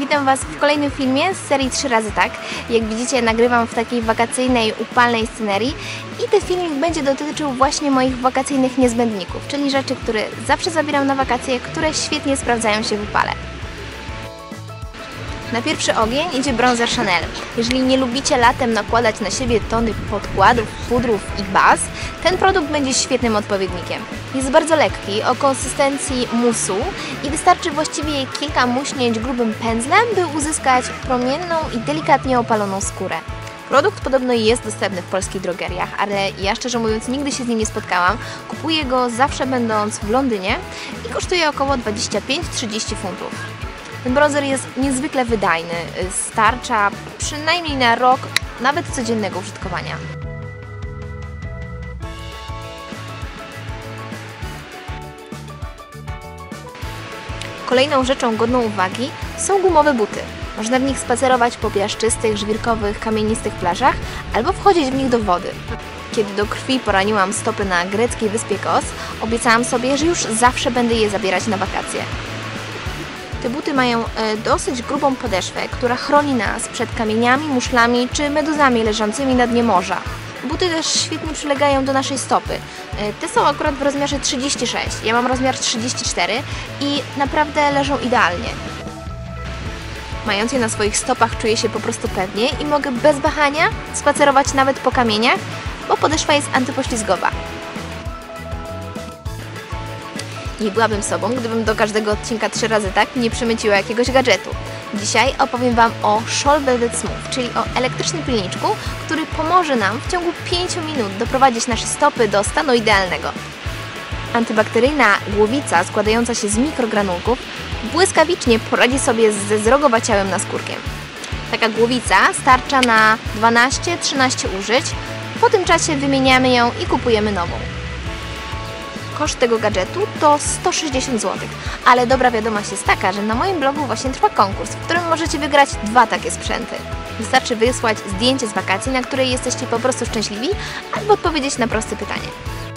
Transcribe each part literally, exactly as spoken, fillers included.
Witam Was w kolejnym filmie z serii trzy razy tak. Jak widzicie, nagrywam w takiej wakacyjnej, upalnej scenerii i ten filmik będzie dotyczył właśnie moich wakacyjnych niezbędników, czyli rzeczy, które zawsze zabieram na wakacje, które świetnie sprawdzają się w upale. Na pierwszy ogień idzie bronzer Chanel. Jeżeli nie lubicie latem nakładać na siebie tony podkładów, pudrów i baz, ten produkt będzie świetnym odpowiednikiem. Jest bardzo lekki, o konsystencji musu i wystarczy właściwie kilka muśnięć grubym pędzlem, by uzyskać promienną i delikatnie opaloną skórę. Produkt podobno jest dostępny w polskich drogeriach, ale ja szczerze mówiąc nigdy się z nim nie spotkałam. Kupuję go zawsze będąc w Londynie i kosztuje około dwadzieścia pięć do trzydziestu funtów. Ten bronzer jest niezwykle wydajny, starcza przynajmniej na rok nawet codziennego użytkowania. Kolejną rzeczą godną uwagi są gumowe buty. Można w nich spacerować po piaszczystych, żwirkowych, kamienistych plażach albo wchodzić w nich do wody. Kiedy do krwi poraniłam stopy na greckiej wyspie Kos, obiecałam sobie, że już zawsze będę je zabierać na wakacje. Te buty mają dosyć grubą podeszwę, która chroni nas przed kamieniami, muszlami czy meduzami leżącymi na dnie morza. Buty też świetnie przylegają do naszej stopy. Te są akurat w rozmiarze trzydzieści sześć, ja mam rozmiar trzydzieści cztery i naprawdę leżą idealnie. Mając je na swoich stopach czuję się po prostu pewnie i mogę bez wahania spacerować nawet po kamieniach, bo podeszwa jest antypoślizgowa. Nie byłabym sobą, gdybym do każdego odcinka trzy razy tak nie przymyciła jakiegoś gadżetu. Dzisiaj opowiem Wam o Scholl Velvet Smooth, czyli o elektrycznym pilniczku, który pomoże nam w ciągu pięciu minut doprowadzić nasze stopy do stanu idealnego. Antybakteryjna głowica składająca się z mikrogranulków błyskawicznie poradzi sobie ze zrogowaciałym naskórkiem. Taka głowica starcza na dwanaście do trzynastu użyć, po tym czasie wymieniamy ją i kupujemy nową. Koszt tego gadżetu to sto sześćdziesiąt złotych, ale dobra wiadomość jest taka, że na moim blogu właśnie trwa konkurs, w którym możecie wygrać dwa takie sprzęty. Wystarczy wysłać zdjęcie z wakacji, na której jesteście po prostu szczęśliwi, albo odpowiedzieć na proste pytanie.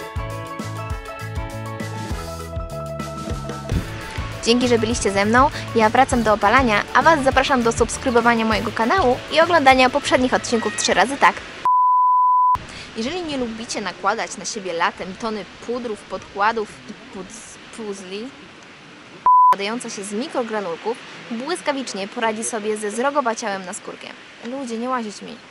Dzięki, że byliście ze mną, ja wracam do opalania, a Was zapraszam do subskrybowania mojego kanału i oglądania poprzednich odcinków trzy razy tak. Jeżeli nie lubicie nakładać na siebie latem tony pudrów, podkładów i puzli, składająca się z mikrogranulków błyskawicznie poradzi sobie ze zrogowaciałym naskórkiem. Ludzie, nie łazić mi.